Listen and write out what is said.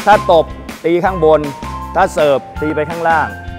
ถ้าตบตีข้างบนถ้าเสิร์ฟตีไปข้างล่าง